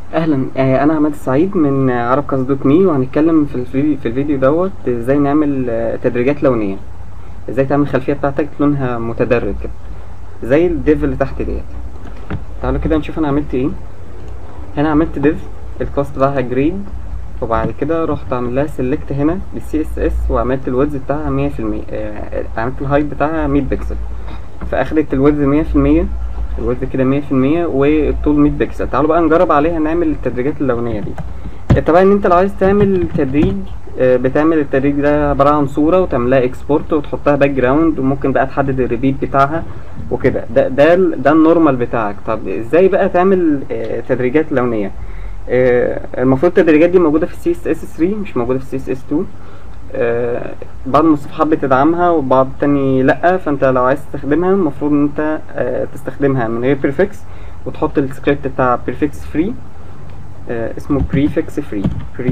اهلا، انا عماد السعيد من عرب دوت مي، وهنتكلم في الفيديو دوت ازاي نعمل تدريجات لونيه. ازاي تعمل الخلفيه بتاعتك لونها متدرج كده زي الديف اللي تحت ديت. تعالوا كده نشوف انا عملت ايه. هنا عملت ديف الكلاس بتاعها جريد، وبعد كده رحت عامل لها سيلكت هنا بالسي اس اس، وعملت الويدز بتاعها 100%. عملت الهايت بتاعها 100 بكسل، فاخدت الويدز 100%. الويدز كده 100%، والطول 100 بكسل. تعالوا بقى نجرب عليها نعمل التدريجات اللونيه دي. طبعا ان انت لو عايز تعمل تدريج، بتعمل التدريج ده عبارة عن صورة وتعملها اكسبورت وتحطها باك جراوند، وممكن بقى تحدد الريبيت بتاعها وكده. ده النورمال بتاعك. طب ازاي بقى تعمل تدريجات لونية؟ المفروض التدريجات دي موجودة في CSS 3، مش موجودة في CSS 2. بعض المصفحات بتدعمها وبعض تاني لأ، فانت لو عايز تستخدمها المفروض ان انت تستخدمها من غير prefix، وتحط السكريبت بتاع prefix free. اسمه prefix free.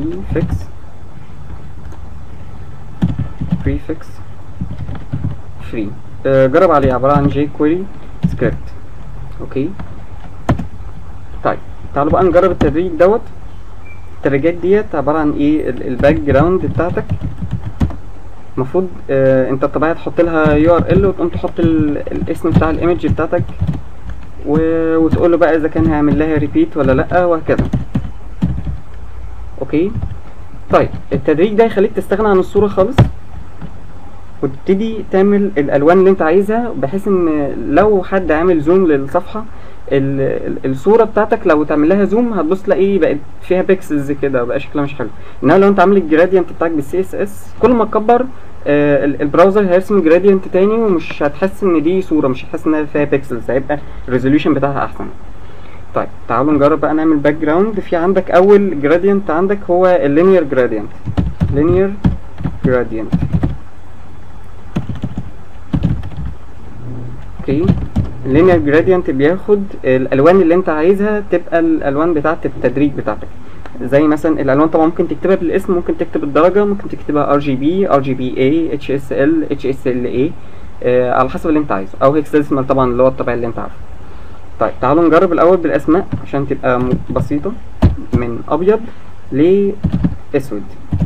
prefix free. جرب عليه، عبارة عن jQuery script. اوكي، طيب تعالوا بقى نجرب التدريج دوت. التدريجات ديت عبارة عن ايه؟ الباك جراوند بتاعتك المفروض انت الطبيعي تحط لها URL، وتقوم تحط الاسم بتاع الايمج بتاعتك، وتقول له بقى اذا كان هيعمل لها ريبيت ولا لا، وهكذا. اوكي، طيب التدريج ده يخليك تستغنى عن الصورة خالص، وتبتدي تعمل الالوان اللي انت عايزها، بحيث ان لو حد عامل زوم للصفحه، الصوره بتاعتك لو تعمل لها زوم هتبص تلاقي بقت فيها بيكسلز كده، وبقى شكلها مش حلو. انما لو انت عامل الجرادينت بتاعك بالسي اس اس، كل ما تكبر البراوزر هيرسم جرادينت تاني، ومش هتحس ان دي صوره، مش هتحس انها فيها بيكسلز، هيبقى الريزوليوشن بتاعها احسن. طيب تعالوا نجرب بقى نعمل باك جراوند. في عندك اول جرادينت عندك هو اللينير جرادينت. لينير جرادينت، اوكي. اللينير جرادينت بياخد الالوان اللي انت عايزها تبقى الالوان بتاعه التدريج بتاعتك. زي مثلا الالوان طبعا ممكن تكتبها بالاسم، ممكن تكتب الدرجه، ممكن تكتبها RGB RGBA HSL HSLA، على حسب اللي انت عايزه، او هيكسديسمال طبعا اللي هو الطبيعي اللي انت عارفه. طيب تعالوا نجرب الاول بالاسماء عشان تبقى بسيطه. من ابيض لاسود.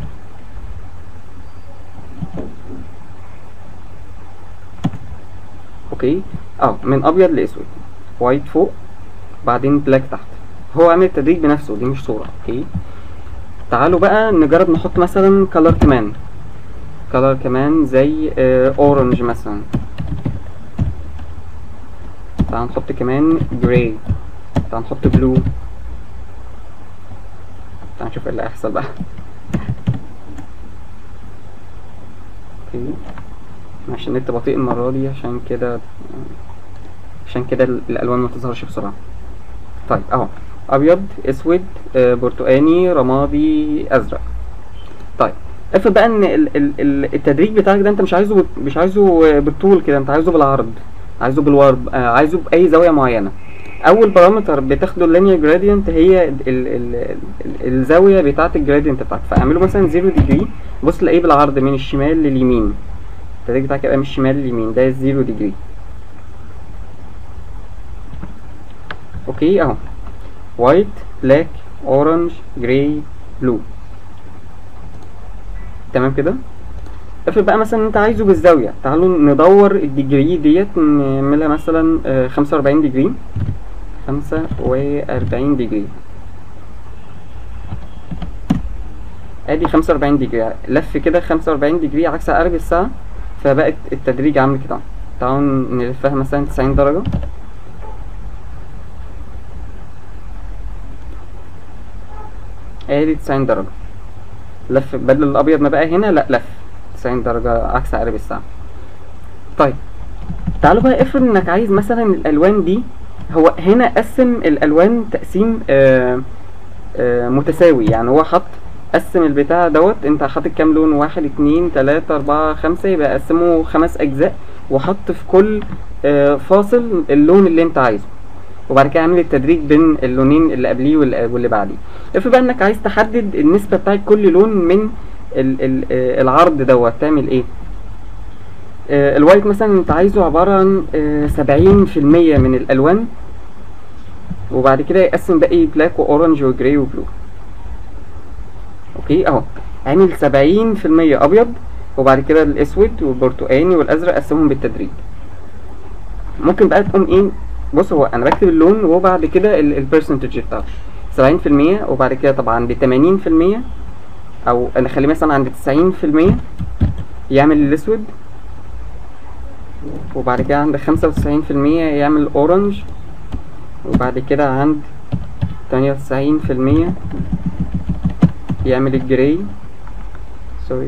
اوكي، من ابيض لاسود، وايت فوق بعدين بلاك تحت. هو عامل التدريج بنفسه، دي مش صورة. اوكي، تعالوا بقى نجرب نحط مثلا كلر كمان. كلر كمان زي اورنج مثلا. تعال نحط كمان جراي. تعال نحط بلو. تعال نشوف ايه اللي هيحصل بقى. اوكي، عشان النت بطيء المرة دي، عشان كده الالوان ما تظهرش بسرعة. طيب اهو، ابيض اسود برتقاني رمادي ازرق. طيب افرض بقى ان التدريج بتاعك ده انت مش عايزه بالطول كده، انت عايزه بالعرض، عايزه بالورب، عايزه باي زاويه معينه. اول بارامتر بتاخده اللينير جرادينت هي الزاويه بتاعه الجرادينت بتاعك. فاعمله مثلا 0 ديجري، بص تلاقيه بالعرض من الشمال لليمين. التدريج بتاعك يبقى من الشمال لليمين، ده 0 ديجري. اوكي اهو، وايت بلاك اورنج جراي بلو. تمام كده. افرض بقى مثلا انت عايزه بالزاوية، تعالوا ندور الديجري ديت، نعملها مثلا 45 ديجري. 45 ديجري، ادي 45 ديجري لف كده، 45 ديجري عكس عقارب الساعة، فبقت التدريج عامل كده. تعالوا نلفها مثلا 90 درجة. ادي 90 درجة لف، بدل الابيض ما بقى هنا لا، لف 90 درجة عكس عقارب الساعة. طيب تعالوا بقى افرض انك عايز مثلا الالوان دي، هو هنا قسم الالوان تقسيم متساوي. يعني هو قسم البتاع دوت، انت حاطط كام لون؟ 1 2 3 4 5، يبقى قسمه 5 اجزاء، وحط في كل فاصل اللون اللي انت عايزه، وبعد كده اعمل التدريج بين اللونين اللي قبليه واللي بعديه. افرض بقى انك عايز تحدد النسبة بتاعت كل لون من العرض دوت، تعمل ايه؟ الوايت مثلا انت عايزه عبارة عن 70% من الالوان وبعد كده يقسم باقي بلاك واورنج وجراي وبلو. اوكي اهو عامل 70% ابيض، وبعد كده الاسود والبرتقاني والازرق قسمهم بالتدريج. ممكن بقى تقوم ايه، بص هو انا بكتب اللون وبعد كده البرسنتج بتاعته 70%، وبعد كده طبعا عند 80%، او انا اخليه مثلا عند 90% يعمل الاسود، وبعد كده عند 95% يعمل اورنج، وبعد كده عند 98% يعمل الجراي، سوري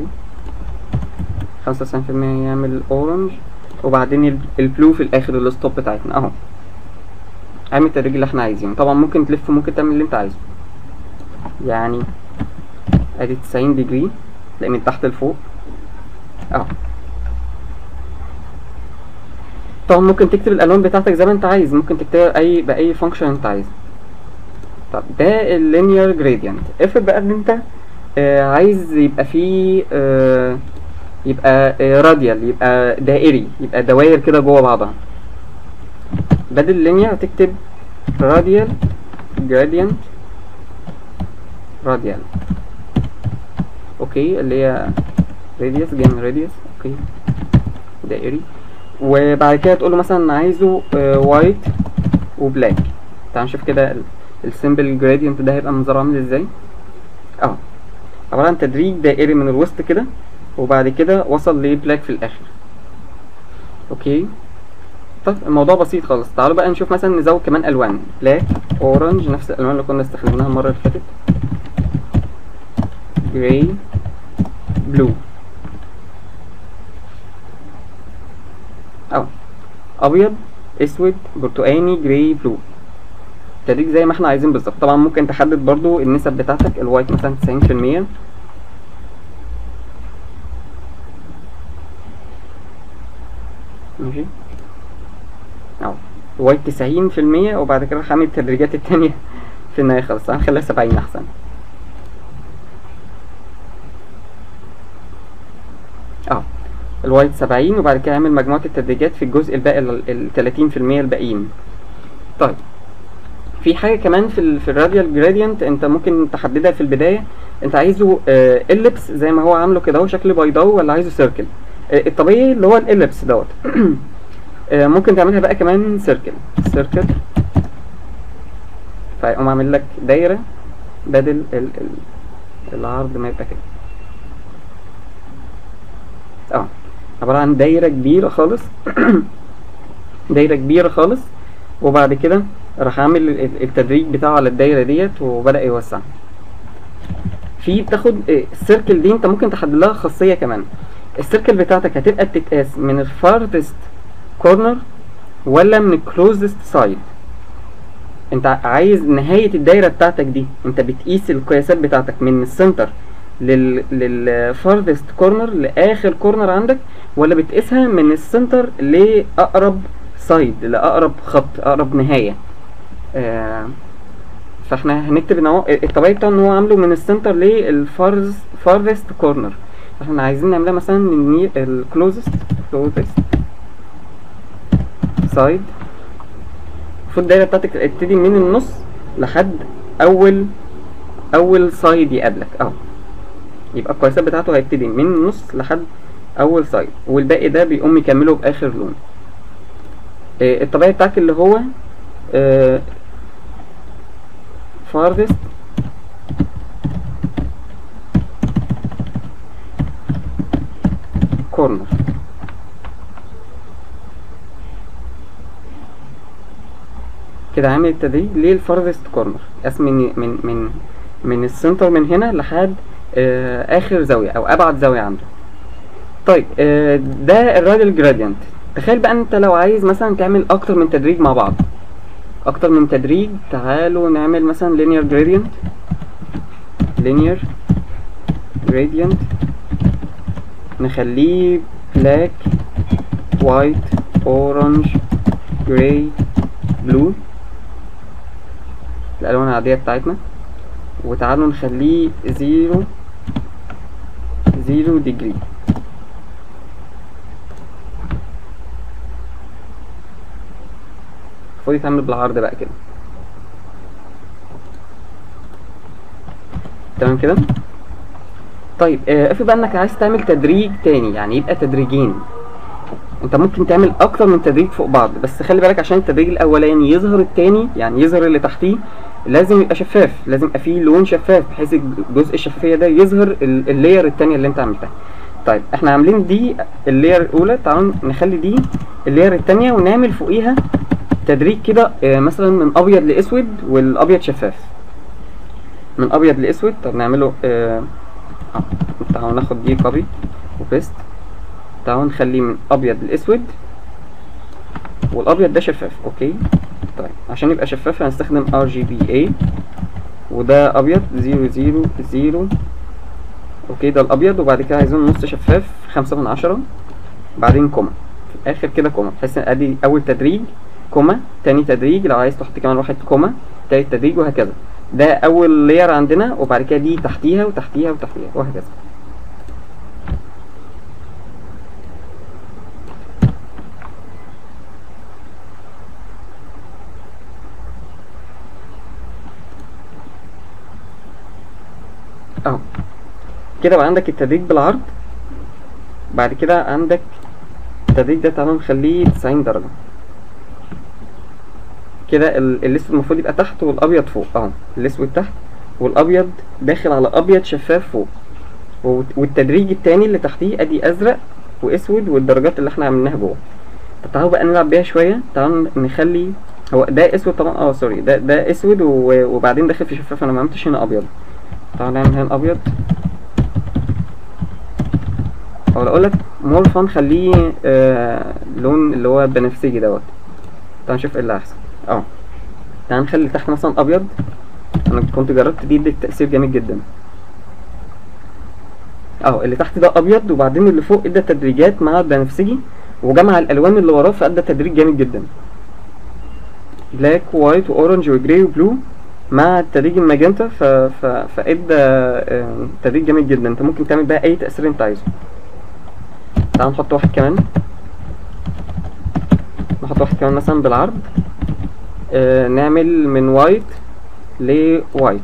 95% يعمل الاورنج، وبعدين البلو في الاخر الستوب بتاعتنا اهو. اعمل التدريج اللي احنا عايزينه. طبعا ممكن تلف وممكن تعمل اللي انت عايزه، يعني ادي 90 ديجري تلاقي من تحت لفوق اهو. طبعا ممكن تكتب الالوان بتاعتك زي ما انت عايز، ممكن تكتبها باي فانكشن انت عايزه. طب ده اللينير جريدينت. افرض بقى ان انت عايز يبقى فيه يبقى راديال، يبقى دائري، يبقى دوائر كده جوه بعضها. بدل اللينير هتكتب راديال جريدينت، راديال اوكي، اللي هي راديوس جاي من راديوس اوكي دائري. وبعد كده تقول له مثلا عايزه وايت وبلاك. تعال نشوف كده السيمبل جريدينت ده هيبقى منظره عامل ازاي. اهو عباره عن تدريج دائري من الوسط كده، وبعد كده وصل لبلاك في الاخر. اوكي طب الموضوع بسيط خالص. تعالوا بقى نشوف مثلا نزود كمان الوان، بلاك اورنج نفس الالوان اللي كنا استخدمناها المره اللي فاتت، جراي بلو اهو، ابيض اسود برتقاني جراي بلو، تدريج زي ما احنا عايزين بالظبط. طبعا ممكن تحدد برضو النسب بتاعتك، الوايت مثلا 90%، ماشي اهو الوايت 90%، وبعد كده هعمل التدريجات التانية في النهاية خالص، هنخليها 70 احسن. اهو الوايت 70، وبعد كده اعمل مجموعة التدريجات في الجزء الباقي ال 30% الباقيين. طيب في حاجة كمان في الراديال جرادينت انت ممكن تحددها في البداية، انت عايزه اليبس زي ما هو عامله كده اهو شكل بيضاوي، ولا عايزه سيركل. الطبيعي اللي هو الاليبس دوت ممكن تعملها بقى كمان سيركل، فيقوم عامل لك دايرة بدل العرض ما يبقى كده عبارة عن دايرة كبيرة خالص دايرة كبيرة خالص، وبعد كده راح اعمل التدريج بتاعه على الدايرة ديت، وبدأ يوسع. في بتاخد السيركل دي انت ممكن تحدد لها خاصية كمان. السيركل بتاعتك هتبقى بتتقاس من الفارثست كورنر ولا من الكلوزست سايد. انت عايز نهاية الدايرة بتاعتك دي، انت بتقيس القياسات بتاعتك من السنتر للفارثست كورنر لاخر كورنر عندك، ولا بتقيسها من السنتر لاقرب سايد، لاقرب خط، اقرب نهاية. فاحنا هنكتب ان هو الطبيعي بتاعه ان هو عامله من السنتر للفارثست كورنر، احنا عايزين نعملها مثلا من الكلوزست سايد. المفروض الدايره بتاعتك تبتدي من النص لحد اول سايد يقابلك اهو، يبقى القياسات بتاعته هيبتدي من النص لحد اول سايد، والباقي ده بيقوم يكمله باخر لون. الطبيعي بتاعك اللي هو farthest corner. كده عامل التدريج للفارثست كورنر، قسم من السنتر من هنا لحد اخر زاويه او ابعد زاويه عنده. طيب ده الراديال جرادينت. تخيل بقى انت لو عايز مثلا تعمل اكتر من تدريج مع بعض، اكتر من تدريج. تعالوا نعمل مثلا linear gradient نخليه black white orange gray blue، الالوان العاديه بتاعتنا. وتعالوا نخليه 0 degree. المفروض يتعمل بالعرض بقى كده. تمام كده. طيب افرض بقى انك عايز تعمل تدريج تاني، يعني يبقى تدريجين. انت ممكن تعمل اكتر من تدريج فوق بعض، بس خلي بالك عشان التدريج الاولاني يظهر التاني، يعني يظهر اللي تحتيه، لازم يبقى شفاف، لازم يبقى فيه لون شفاف بحيث الجزء الشفافية ده يظهر اللاير التانية اللي انت عملتها. طيب احنا عاملين دي اللاير الاولى، تعالوا نخلي دي اللاير التانية ونعمل فوقيها تدريج كده مثلا من ابيض لاسود، والابيض شفاف من ابيض لاسود. طب نعمله تعالوا ناخد دي كوبي وبيست، تعالوا نخليه من ابيض لاسود والابيض ده شفاف. اوكي طيب عشان يبقى شفاف هنستخدم RGBA، وده ابيض 000. اوكي ده الابيض، وبعد كده عايزين نص شفاف 5/10، بعدين كوما في الاخر كده كوما، بحيث ادي اول تدريج كوما، تاني تدريج لو عايز تحط كمان واحد كوما، تالت تدريج، وهكذا. ده اول لاير عندنا، وبعد كده دي تحتيها وتحتيها وتحتيها وهكذا. اهو كده بقى عندك التدريج بالعرض. بعد كده عندك التدريج ده تعالوا نخليه 90 درجة كده. الاسود المفروض يبقى تحت والابيض فوق، اهو الاسود تحت والابيض داخل على ابيض شفاف فوق، والتدريج التاني اللي تحتيه ادي ازرق واسود والدرجات اللي احنا عملناها جوه. طب تعالوا بقى نلعب بيها شويه، تعالوا نخلي هو ده اسود طبعا، سوري، ده اسود وبعدين داخل في شفاف، انا ما عملتش هنا ابيض. تعالوا نعمل هنا ابيض، او اقول لك مور فان خليه لون اللي هو بنفسجي دوت. تعالوا نشوف ايه اللي هيحصل. تعالوا نخلي تحت مثلا ابيض، انا كنت جربت دي ادت تأثير جامد جدا. اللي تحت ده ابيض، وبعدين اللي فوق ادى تدريجات مع البنفسجي وجمع الالوان اللي وراه، فادى تدريج جامد جدا، بلاك وايت واورنج وجراي وبلو مع التدريج الماجنتا، فادى تدريج جامد جدا. انت ممكن تعمل بقى اي تأثير انت عايزه. تعال نحط واحد كمان، مثلا بالعرض، نعمل من وايت لوايت.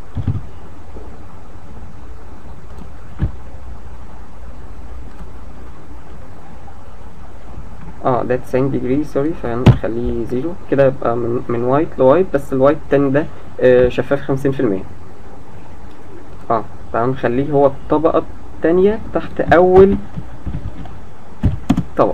ده 90 ديجري، سوري، فهنخليه 0 كده، يبقى من وايت لوايت، بس الوايت التاني ده شفاف 50%. تعالوا نخليه هو الطبقة التانية تحت أول طبقة.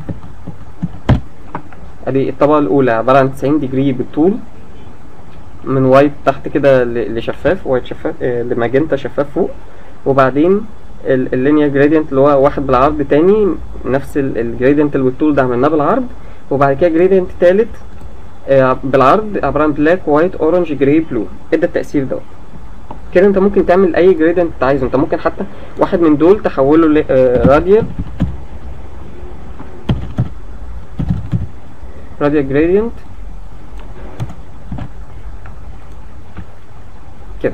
ادي الطبقة الأولى عبارة عن 90 ديجري بالطول، من وايت تحت كده لشفاف، وايت شفاف لماجنتا شفاف فوق، وبعدين اللينير جريدينت اللي هو واحد بالعرض تاني، نفس الجريدينت اللي بالطول ده عملناه بالعرض، وبعد كده جريدينت تالت بالعرض عبارة عن بلاك وايت اورنج جراي بلو، ادى التأثير دوت. كده انت ممكن تعمل اي جريدينت انت عايزه. انت ممكن حتى واحد من دول تحوله راديال جريدينت كده،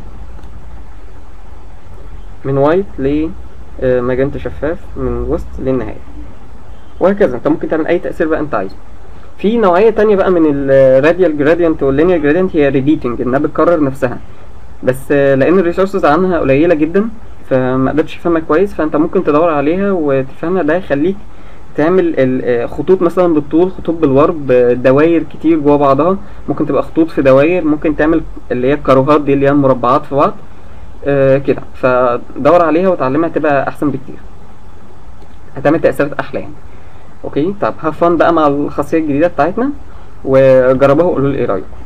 من وايت لماجنتا شفاف من الوسط للنهاية، وهكذا. انت ممكن تعمل اي تأثير بقى انت عايزه. في نوعية تانية بقى من الراديال جرادينت واللينير جرادينت، هي ريبيتنج، انها بتكرر نفسها، بس لان الريسورسز عنها قليلة جدا فما قدرتش افهمها كويس، فانت ممكن تدور عليها وتفهمها. ده يخليك تعمل خطوط مثلا بالطول، خطوط بالورب، دواير كتير جوا بعضها، ممكن تبقى خطوط في دواير، ممكن تعمل اللي هي الكاروهات دي اللي هي المربعات في بعض كده. فدور عليها وتعلمها، تبقى احسن بكتير، هتعمل تأثيرات احلى يعني. اوكي طب هاف فن بقى مع الخاصية الجديدة بتاعتنا، وجربوها وقولوا لي ايه رأيكم.